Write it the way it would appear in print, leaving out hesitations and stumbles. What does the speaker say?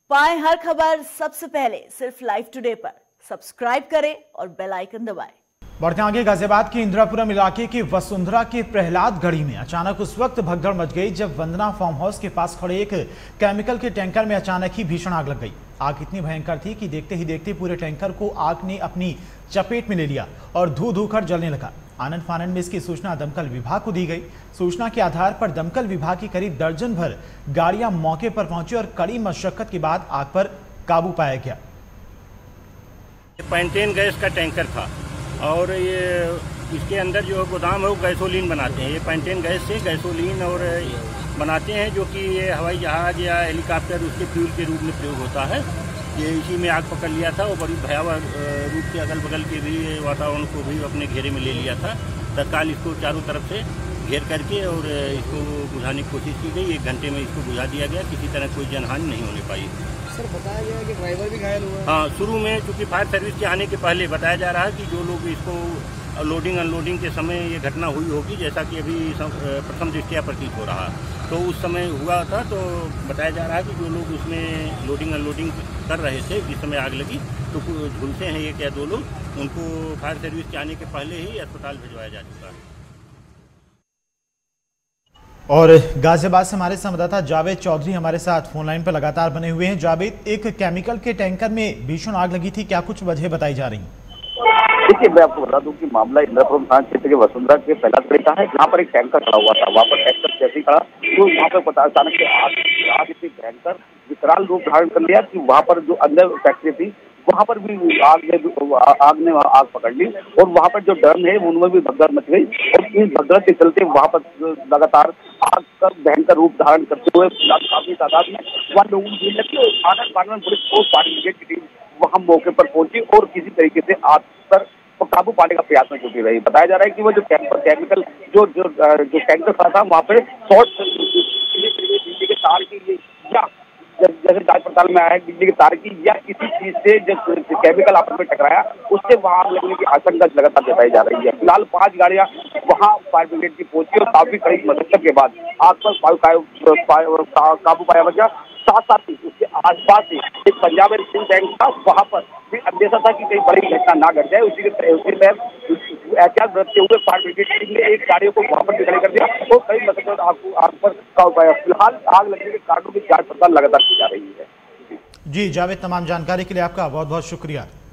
पाएं हर खबर सबसे पहले सिर्फ लाइव टुडे पर। सब्सक्राइब करें और बेल आइकन दबाएं। बढ़ते आगे, गाजियाबाद के इंदिरापुरम इलाके की वसुंधरा के प्रहलाद गढ़ी में अचानक उस वक्त भगदड़ मच गई जब वंदना फार्म हाउस के पास खड़े एक केमिकल के टैंकर में अचानक ही भीषण आग लग गई। आग इतनी भयंकर थी कि देखते ही देखते पूरे टैंकर को आग ने अपनी चपेट में ले लिया और धू धू कर जलने लगा। आनंद फानंद में इसकी सूचना दमकल विभाग को दी गई। सूचना के आधार पर दमकल विभाग की करीब दर्जन भर गाड़ियां मौके पर पहुंची और कड़ी मशक्कत के बाद आग पर काबू पाया गया। पेंटेन गैस का टैंकर था और ये इसके अंदर जो गोदाम है वो गैसोलीन बनाते हैं। ये पेंटेन गैस से गैसोलीन और बनाते हैं, जो कि ये हवाई जहाज या हेलीकॉप्टर उसके फ्यूल के रूप में प्रयोग होता है। ये इसी में आग पकड़ लिया था और बड़ी भयावह रूप से अगल बगल के भी वातावरण को भी अपने घेरे में ले लिया था। तत्काल इसको चारों तरफ से घेर करके और इसको बुझाने की कोशिश की गई। 1 घंटे में इसको बुझा दिया गया। किसी तरह कोई जनहानि नहीं होने पाई। सर, बताया गया कि ड्राइवर भी घायल हुआ। हाँ, शुरू में चूँकि फायर सर्विस के आने के पहले बताया जा रहा है कि जो लोग इसको लोडिंग अनलोडिंग के समय ये घटना हुई होगी, जैसा कि अभी प्रथम दृष्टया प्रतीत हो रहा, तो उस समय हुआ था। तो बताया जा रहा है कि जो लोग उसमें लोडिंग अनलोडिंग कर रहे थे जिस समय आग लगी, तो झुलसे हैं 1 या 2 लोग, उनको फायर सर्विस के आने के पहले ही अस्पताल भिजवाया जा चुका है। और गाजियाबाद से हमारे संवाददाता जावेद चौधरी हमारे साथ फोन लाइन पर लगातार बने हुए हैं। जावेद, एक केमिकल के टैंकर में भीषण आग लगी थी, क्या कुछ वजह बताई जा रही? देखिए, मैं आपको बता दूं कि मामला इंदिरापुरम थाना क्षेत्र के वसुंधरा के प्रहलाद गढ़ी का है, जहाँ पर एक टैंकर खड़ा हुआ था। वहाँ पर टैंकर जैसे ही खड़ा तो वहाँ पर पता अचानक से आग इतनी भयंकर विकराल रूप धारण कर लिया कि वहाँ पर जो अंदर फैक्ट्री थी वहाँ पर भी आग ने आग पकड़ ली और वहाँ पर जो ड्रम है उनमें भी भगदड़ मच गई। और इस भगदड़ के चलते वहाँ पर लगातार आग का भयंकर रूप धारण करते हुए काफी तादाद में वहाँ लोगों की भीड़ लगी और आनंद फानंद पुलिस और फायर ब्रिगेड की टीम वहाँ मौके पर पहुंची और किसी तरीके से आग पर काबू पाने का प्रयास में जुटी रही। बताया जा रहा है कि वो जो केमिकल जो टैंकर खड़ा था वहाँ पे शॉर्ट बिजली के तार की या जैसे जांच पड़ताल में आया है बिजली के तार की या किसी चीज से जो केमिकल आपस में टकराया उससे वहां आग लगने की आशंका लगातार जताई जा रही है। फिलहाल 5 गाड़ियां वहां फायर ब्रिगेड की पहुंची और काफी कड़ी मशक्कत के बाद आग पर काबू पाया गया। साथ ही उसके आसपास ही एक पंजाब एंड सिंध बैंक था, वहां पर भी अंदेशा था कि कहीं बड़ी घटना ना घट जाए। उसी के तहत एहतियात बरतते हुए फायर ब्रिगेड टीम ने एक गाड़ियों को वहां पर निकल कर दिया और कई मशक्कत आग पर काबू पाया। फिलहाल आग लगने के कारणों की जांच पड़ताल लगातार की जा रही है। जी जावेद, तमाम जानकारी के लिए आपका बहुत बहुत शुक्रिया।